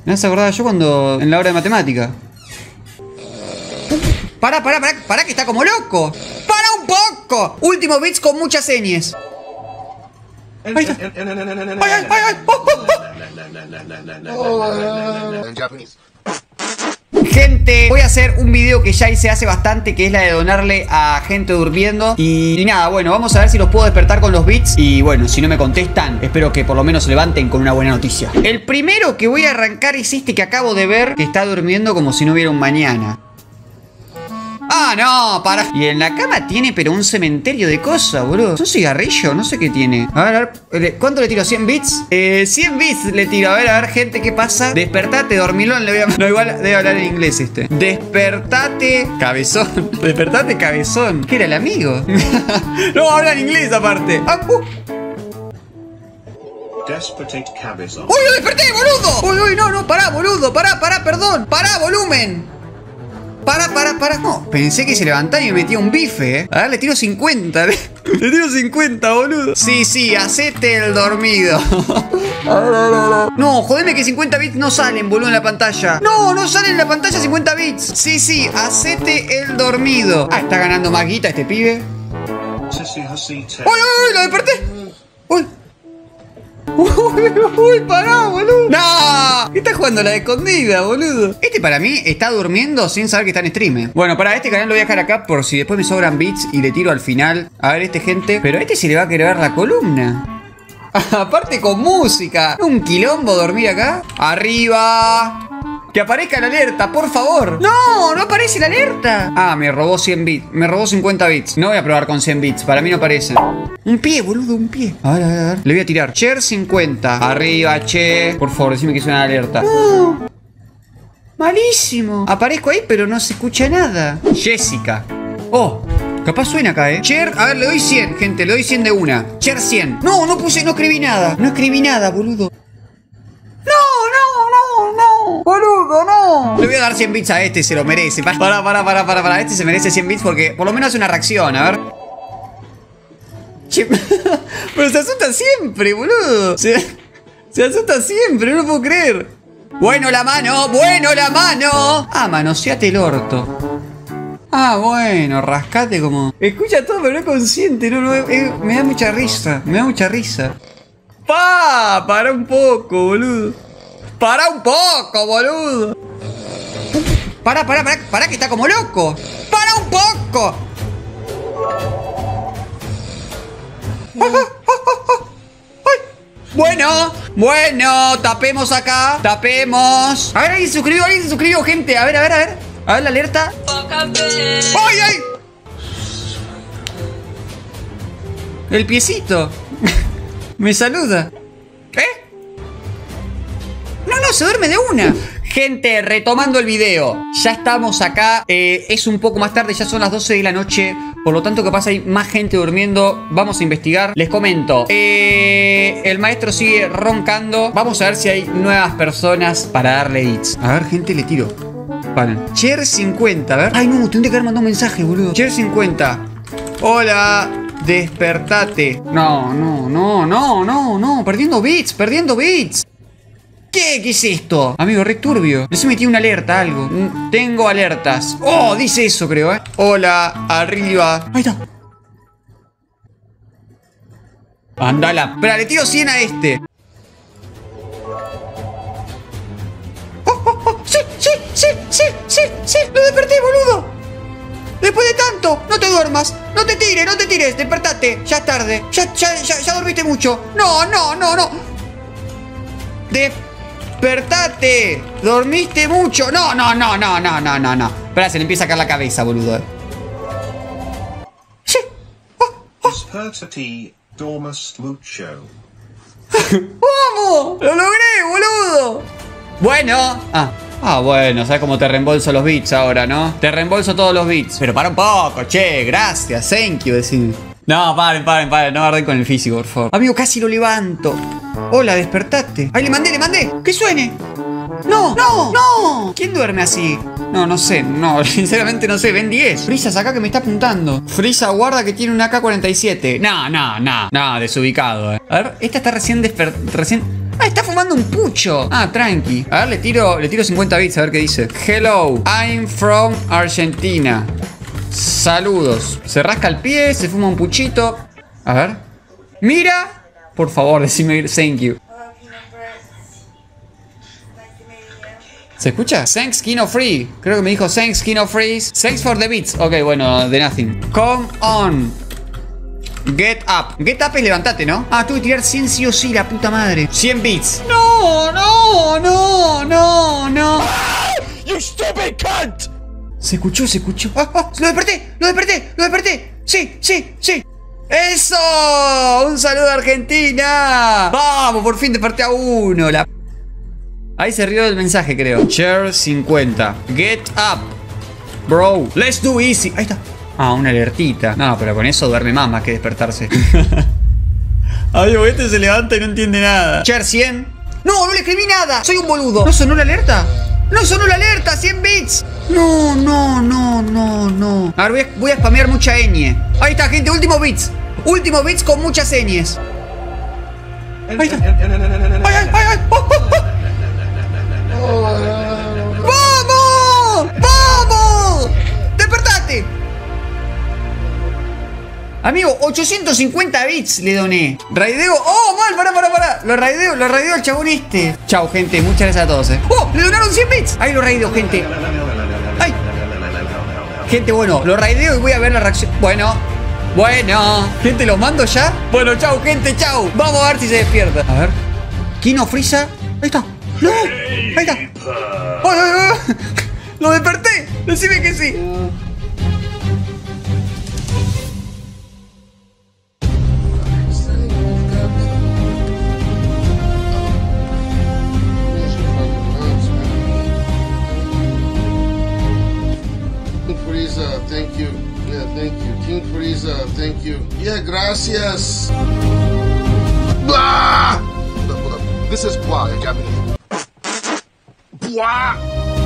Me has acordado yo cuando... en la hora de matemática. Pará, que está como loco. ¡Para un poco! Último bits con muchas señas. Ahí está. ¡Ay! Gente, voy a hacer un video que ya hice hace bastante, que es la de donarle a gente durmiendo. Y nada, bueno, vamos a ver si los puedo despertar con los bits. Y bueno, si no me contestan, espero que por lo menos se levanten con una buena noticia. El primero que voy a arrancar es este que acabo de ver, que está durmiendo como si no hubiera un mañana. Ah, no, para. Y en la cama tiene, pero un cementerio de cosas, boludo. ¿Es un cigarrillo? No sé qué tiene. A ver. ¿Cuánto le tiro? ¿100 bits? 100 bits le tiro. A ver, gente, ¿qué pasa? Despertate, dormilón. Le voy a... No, igual debe hablar en inglés este. Despertate, cabezón. Despertate, cabezón. ¿Qué era el amigo? No, habla en inglés aparte. Despertate, cabezón. ¡Uy, lo desperté, boludo! ¡Uy, no, pará, boludo! Pará, perdón. Pará, volumen. Para. No, pensé que se levantaba y me metía un bife, A ver, le tiro 50. Le tiro 50, boludo. Sí, hacete el dormido. No, jodeme que 50 bits no salen, boludo, en la pantalla. No salen en la pantalla 50 bits. Sí, hacete el dormido. Ah, está ganando más guita este pibe. ¡Uy, lo desperté! Uy, pará, boludo. ¡No! ¿Qué está jugando la escondida, boludo? Este para mí está durmiendo sin saber que está en stream. Bueno, para este canal lo voy a dejar acá por si después me sobran bits y le tiro al final. A ver, gente. Pero a este se le va a querer ver la columna. Aparte con música. Un quilombo dormir acá. Arriba. Que aparezca la alerta, por favor. No aparece la alerta. Ah, me robó 100 bits. Me robó 50 bits. No voy a probar con 100 bits. Para mí no aparece. Un pie, boludo, un pie. A ver. Le voy a tirar. Cher 50. Arriba, che. Por favor, decime que suena la alerta. Malísimo. Aparezco ahí, pero no se escucha nada. Jessica. Oh, capaz suena acá, Cher, a ver, le doy 100, gente. Le doy 100 de una. Cher 100. No escribí nada. No escribí nada, boludo. No, boludo, no. Le voy a dar 100 bits a este, se lo merece. Para. Este se merece 100 bits porque por lo menos hace una reacción, a ver. Che, pero se asusta siempre, boludo. Se asusta siempre, no lo puedo creer. Bueno la mano. Ah, manoseate el orto. Ah, bueno, rascate como... Escucha todo, pero no es consciente, me da mucha risa. Para un poco, boludo. Para que está como loco. Para un poco. Bueno, tapemos acá. A ver, alguien se suscribió, gente. A ver. A ver la alerta. ¡Ay! El piecito. Me saluda. No, se duerme de una. Gente, retomando el video. Ya estamos acá. Es un poco más tarde, ya son las 12 de la noche. Por lo tanto, capaz hay más gente durmiendo. Vamos a investigar. Les comento. El maestro sigue roncando. Vamos a ver si hay nuevas personas para darle hits. A ver, gente, le tiro. Vale. Cher 50, a ver. Ay, no, tendré que haber mandado un mensaje, boludo. Cher 50. Hola, despertate. No. Perdiendo bits. ¿Qué es esto? Amigo, re turbio. No se metió una alerta, algo. Tengo alertas. Oh, dice eso, creo, Hola, arriba. Ahí está. Andala. Espera, le tiro 100 a este. Sí. Lo desperté, boludo. Después de tanto. No te duermas. No te tires. Despertate. Ya es tarde. Ya dormiste mucho. No. Despertate. Dormiste mucho. No. Espera, se le empieza a caer la cabeza, boludo. Sí. Despertate, dormas mucho. ¡Vamos! ¡Lo logré, boludo! Bueno. Bueno, ¿sabes cómo te reembolso los bits ahora, no? Te reembolso todos los bits. Pero para un poco, che, gracias, thank you, decime. No, paren, no arden con el físico, por favor. Amigo, casi lo levanto. Hola, despertaste. Ay, le mandé. ¡Que suene! ¡No! ¿Quién duerme así? No sé, sinceramente no sé. Ven 10. Frieza, acá que me está apuntando. Frieza, guarda que tiene una AK-47. No, desubicado, A ver, esta está recién Ah, está fumando un pucho. Ah, tranqui. A ver, le tiro 50 bits a ver qué dice. Hello, I'm from Argentina. Saludos. Se rasca el pie, se fuma un puchito. A ver. Mira. Por favor, decime thank you. ¿Se escucha? Thanks Kino Free. Creo que me dijo thanks Kino Free. Thanks for the beats. Ok, bueno, de nothing. Come on. Get up. Get up es levantate, ¿no? Ah, tuve que tirar 100 sí o sí, la puta madre. 100 bits. No, no, no, no, no. You stupid cunt! Se escuchó, se escuchó. ¡Ah, ah! ¡Lo desperté! ¡Lo desperté! ¡Lo desperté! ¡Sí, sí, sí! ¡Eso! ¡Un saludo a Argentina! ¡Vamos! Por fin desperté a uno. Ahí se rió del mensaje, creo. Share 50. Get up. Bro. Let's do easy. Ahí está. Ah, una alertita. No, pero con eso duerme más que despertarse. Ay, este se levanta y no entiende nada. Share 100. No, no le escribí nada. Soy un boludo. ¿No sonó la alerta? ¡No sonó la alerta! ¡100 bits! No, no, no, no, no. A ver, voy a spamear mucha ñ. Ahí está, gente. Últimos bits. Últimos bits con muchas ñes. Ahí está. ¡Ay, ay, ay! Ay. ¡Oh, oh, oh! ¡Vamos! ¡Vamos! ¡Despertate! Amigo, 850 bits le doné. Raideo. ¡Oh, mal! Pará. Lo raideo al chabón este. Chau, gente. Muchas gracias a todos, ¡Oh! Le donaron 100 bits. Ahí lo raideo, gente. ¡Ay! Gente, bueno, lo raideo y voy a ver la reacción. Bueno. Gente, ¿los mando ya? Bueno, chau, gente, chau. Vamos a ver si se despierta. A ver. Kino Frisa. Ahí está. ¡No! Ahí está. ¡Ay, ay, ay! ¡Lo desperté! Decime que sí. Thank you. Yeah, thank you. King Frieza, thank you. Yeah, gracias. Blah! Hold up. This is Blah in Japanese. Blah!